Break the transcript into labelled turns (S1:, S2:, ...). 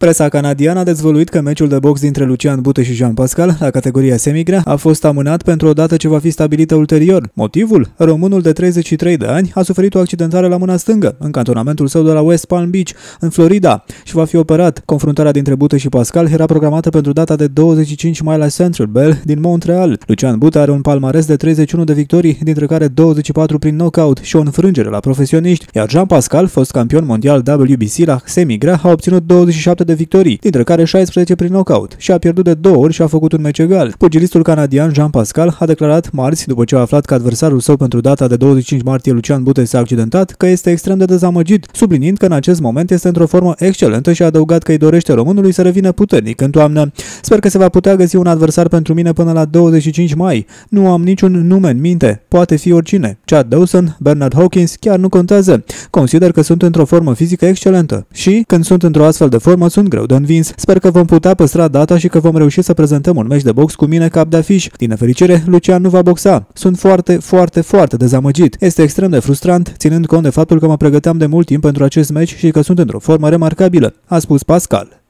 S1: Presa canadiană a dezvăluit că meciul de box dintre Lucian Bute și Jean Pascal, la categoria semigrea, a fost amânat pentru o dată ce va fi stabilită ulterior. Motivul? Românul de 33 de ani a suferit o accidentare la mâna stângă, în cantonamentul său de la West Palm Beach, în Florida, și va fi operat. Confruntarea dintre Bute și Pascal era programată pentru data de 25 mai la Central Bell din Montreal. Lucian Bute are un palmares de 31 de victorii, dintre care 24 prin knockout și o înfrângere la profesioniști, iar Jean Pascal, fost campion mondial WBC la semigrea, a obținut 27 de victorii, dintre care 16 prin knockout, și a pierdut de 2 ori și a făcut un meci egal. Pugilistul canadian Jean Pascal a declarat marți, după ce a aflat că adversarul său pentru data de 25 martie, Lucian Bute, s-a accidentat, că este extrem de dezamăgit, subliniind că în acest moment este într-o formă excelentă și a adăugat că îi dorește românului să revină puternic în toamnă. Sper că se va putea găsi un adversar pentru mine până la 25 mai. Nu am niciun nume în minte. Poate fi oricine. Chad Dawson, Bernard Hawkins, chiar nu contează. Consider că sunt într-o formă fizică excelentă și, când sunt într-o astfel de formă, sunt greu de învins. Sper că vom putea păstra data și că vom reuși să prezentăm un meci de box cu mine cap de afiș. Din nefericire, Lucian nu va boxa. Sunt foarte dezamăgit. Este extrem de frustrant, ținând cont de faptul că mă pregăteam de mult timp pentru acest meci și că sunt într-o formă remarcabilă, a spus Pascal.